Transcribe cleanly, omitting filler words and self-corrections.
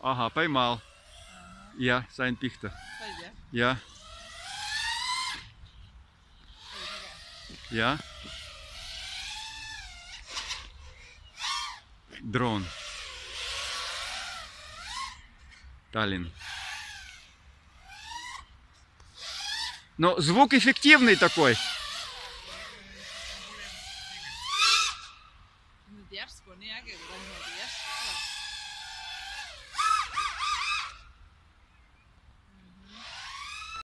Ага, поймал. Ага. Ja, sein Dichter. Пойдет. Ja, ja. Дрон. Таллин. Но звук эффективный такой. Ну, дерзко, не, а как бы, дерзко.